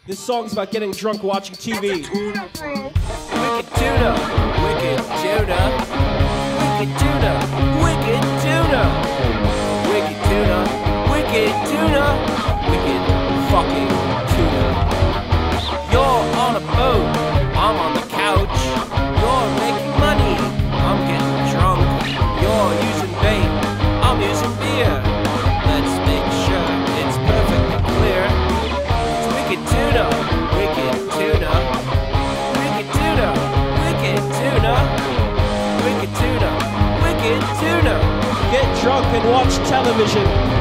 This song's about getting drunk watching TV. Wicked tuna, wicked tuna, wicked tuna, wicked tuna, wicked tuna, wicked tuna, wicked fucking tuna. You're on a boat, I'm on the couch. You're making money, I'm getting drunk. You're using bait, I'm using beer. Let's make sure it's perfectly clear. It's wicked tuna, wicked tuna, wicked tuna, wicked tuna, wicked tuna, wicked tuna. Get drunk and watch television.